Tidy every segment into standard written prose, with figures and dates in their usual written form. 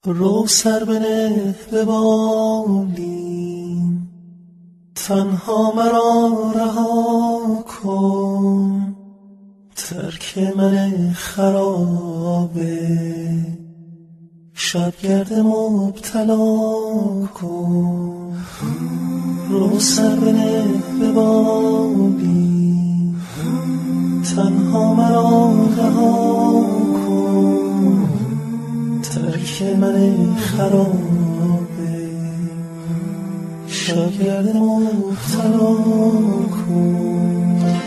رو سر بنه به بالین، تنها مرا رها کن. ترک من خرابه، شبگرد مبتلا کن. رو سر بنه به بالین، تنها مرا رها کن. ترک من خرابه، شبگرد مبتلا کن.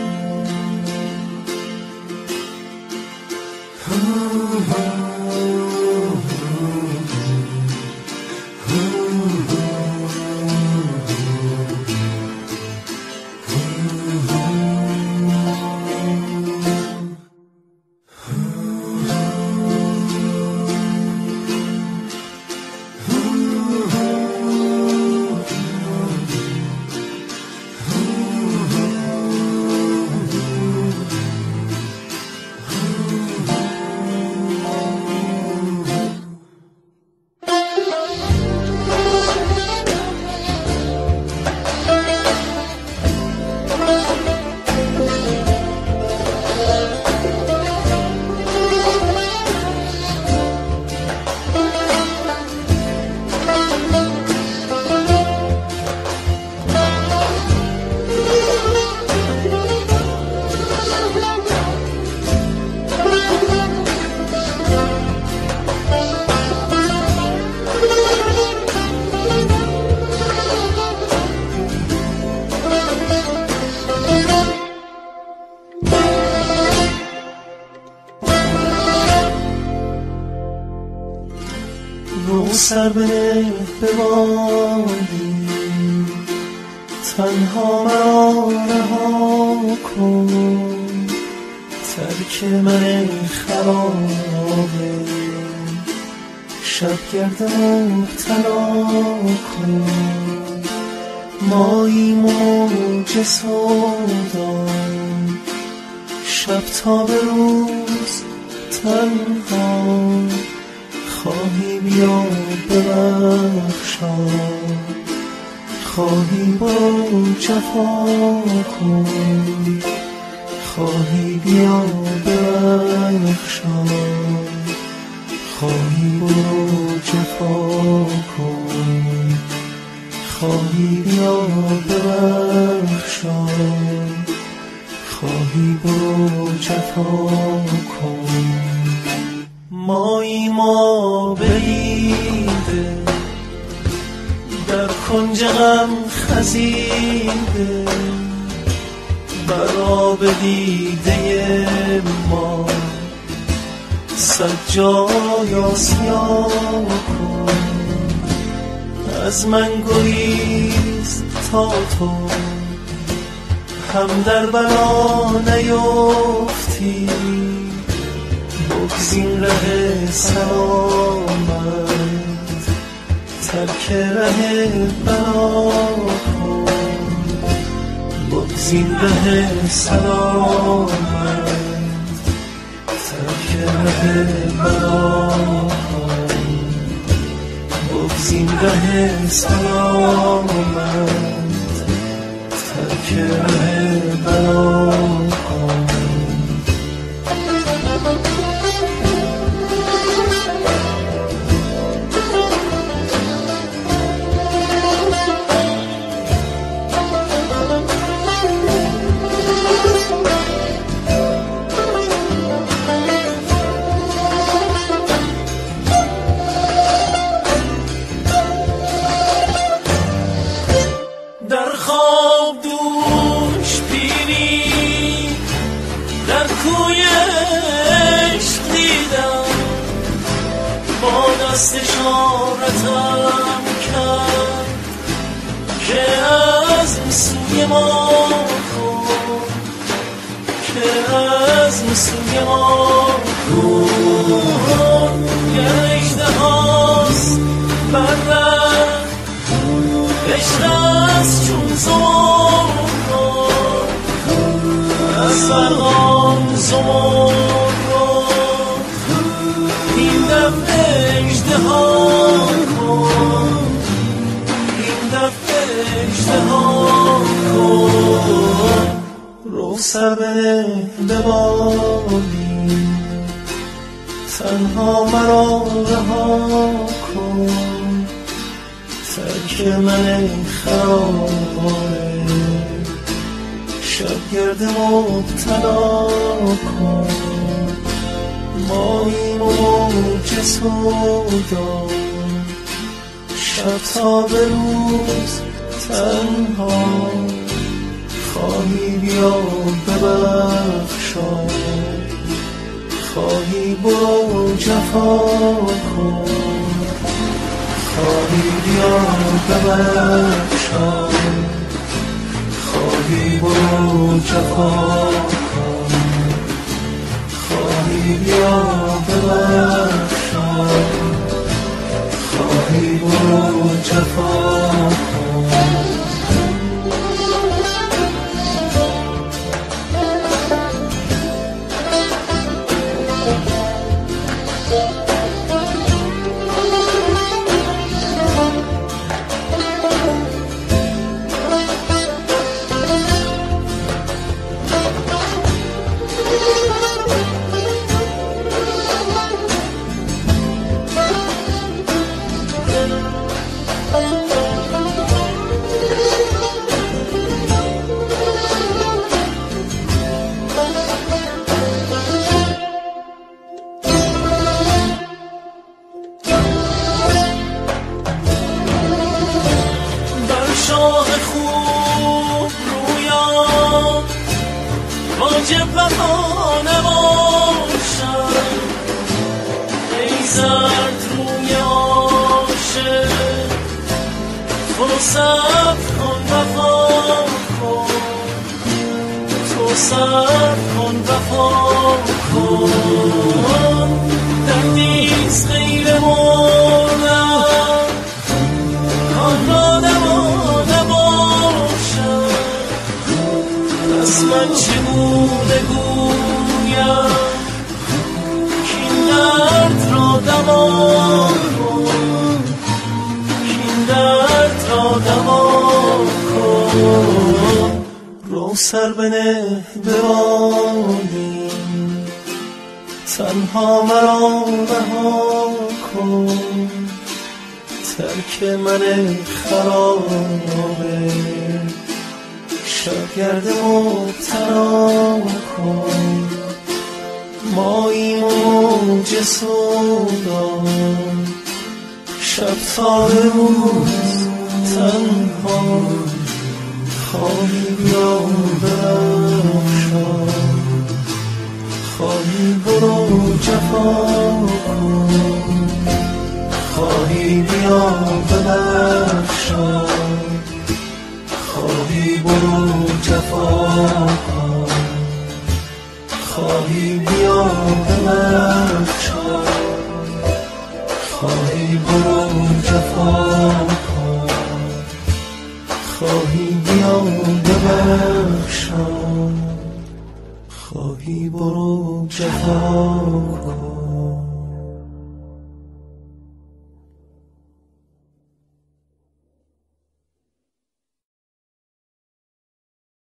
رو سر بنه به بالین، تنها مرا رها کن. ترک من خرابه، شبگرد مبتلا کن. ماییم موج سودا، شب تا به روز تنها. خواهی بیا ببخشا، خواهی برو جفا کن. خواهی بیا ببخشا، خواهی برو جفا کن. خواهی بیا ببخشا، خواهی برو جفا کن. مایی ما بریده، در کنج غم خزیده. بر آب دیده ما سجای آسیا کن. از من گریز تا تو هم در بلا نیفتی. بگزین ره سلامت، ترک ره بلا کن. بگزین ره سلامت، ترک ره بلا کن. بگزین ره سلامت، ترک ره بلا کن. در خواب دوش پیری، در کوی عشق دیدم. با دست اشارتم کرد که از سوی ما کن، که از سوی ما کن. گر اژدهاست بر ره، عشق است چون زمرد. از فرقان زمرد، این دم اژدها رو سر بنه به بادی، تنها مرا رها کن، ترک من خرابه، شبگرد مبتلا کن، ماییم و موج سودا، شب تا به روز تنها، خواهی بیا ببخشا، خواهی برو جفا کن، خواهی بیا ببخشا، خواهی برو جفا کن، خواهی بیا ببخشا، خواهی برو جفا کن. شاه خوب رویان واجب وفا نباشد، ای زرد روی عاشق تو صبر کن وفا کن، تو صبر کن وفا کن، دردیست غیر مردن من چگونه گویم کین درد را دوا کن، کین درد را دوا کن، رو سر بنه به بادی، تنها مرا رها کن، ترک من خرابه، شبگرد مبتلا کن، ماییم و موج سودا، شب تا به روز تنها، خواهی بیا ببخشا، خواهی برو جفا کن، خواهی بیا ببخشا، خواهی برو جفا کن، خواهی بیا ببخشا، خواهی برو جفا کن، خواهی بیا ببخشا، خواهی برو جفا کن.